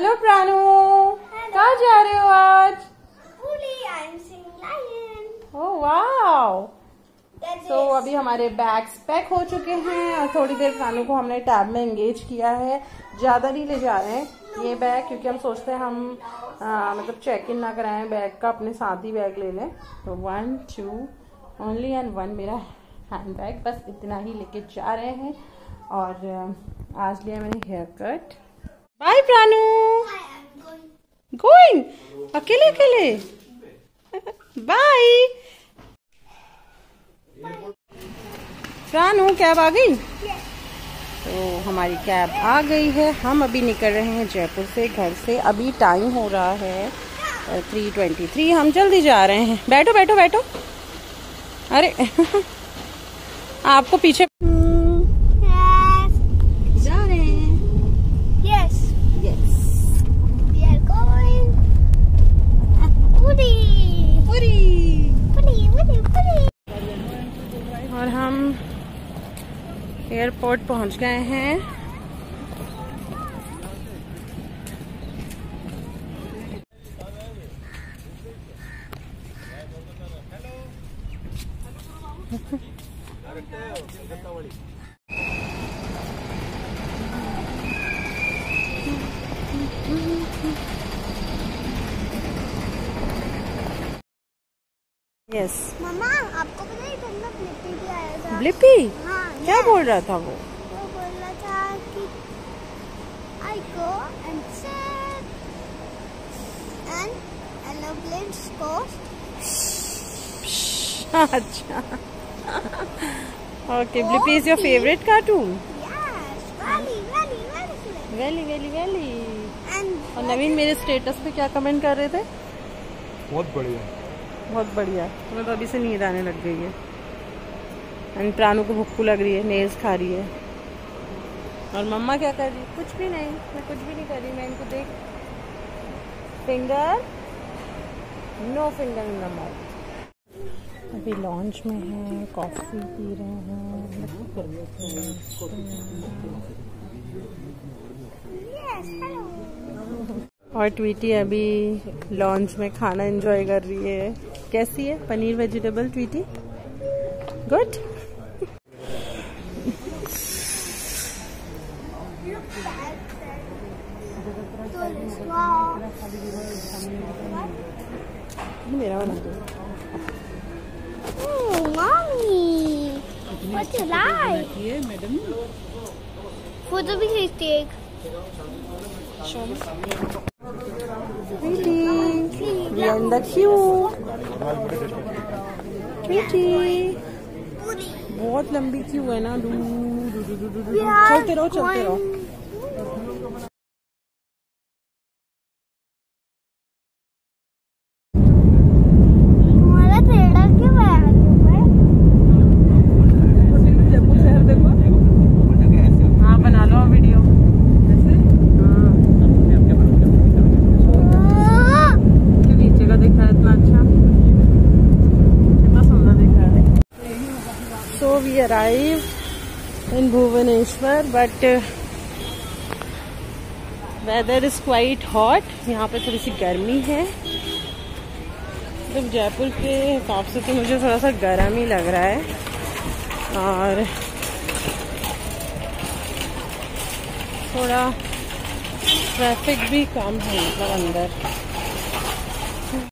Hello प्राणु, कहाँ जा रहे हो आज? Oh wow. तो अभी हमारे बैग्स पैक हो चुके हैं और थोड़ी देर प्राणु को हमने टैब में एंगेज किया है। ज्यादा नहीं ले जा रहे हैं ये बैग, क्योंकि हम सोचते हैं हम मतलब चेक इन ना कराएं बैग का, अपने साथ ही बैग ले लें। तो 1 2 ओनली एंड 1 मेरा हैंड बैग, बस इतना ही लेके जा रहे हैं। और आज लिया मैंने hair cut. Bye Pranu. Going अकेले अकेले? बाय प्राणु। कैब आ गई? तो हमारी कैब आ गई है। हम अभी निकल रहे हैं जयपुर से, घर से। अभी टाइम हो रहा है 3:23। हम जल्दी जा रहे हैं। बैठो बैठो बैठो। अरे आपको पीछे जा रहे हैं। Yes. Yes We are going. Puri. पूरी। Puri. Puri. Puri. और हम एयरपोर्ट पहुंच गए हैं। यस। मम्मा, आपको पता है ठंडा ब्लिपी भी आया था? ब्लिपी? हाँ। क्या बोल रहा था वो? वो बोल रहा था कि I go and sit and aeroplanes go. अच्छा okay. Blippi is your favourite cartoon? Yes. Very. Very very very. And और नवीन मेरे स्टेटस पे क्या कमेंट कर रहे थे? बहुत बढ़िया, बहुत बढ़िया। तुम्हें तो अभी से नींद आने लग गई है। एंड प्राणु को भूख लग रही है, नेल्स खा रही है। और मम्मा क्या कर रही है? कुछ भी नहीं, मैं कुछ भी नहीं कर रही। मैं इनको देख, finger no finger in the mouth. अभी लॉन्च में है, कॉफी पी रहे हैं। yes, hello. और ट्वीटी अभी लॉन्च में खाना एंजॉय कर रही है। कैसी है पनीर वेजिटेबल ट्वीटी? गुड। मेरा बना दो। Mommy, what you like? Madam Photo भी खींचती है एक. We are in the queue. Tweety. बहुत लंबी क्यू है ना। चलते रहो चलते रहो। हमारा पेड़ा क्यों आया है? जयपुर शहर देखो। हाँ बना लो वीडियो। नीचे का दिख रहा है इतना अच्छा, कितना सुंदर दिख रहा है। So we arrived in Bhubaneswar, but weather is quite hot. यहाँ पे थोड़ी सी गर्मी है। तो जयपुर के हिसाब से तो मुझे थोड़ा सा गर्म ही लग रहा है। और थोड़ा ट्रैफिक भी कम है मतलब अंदर।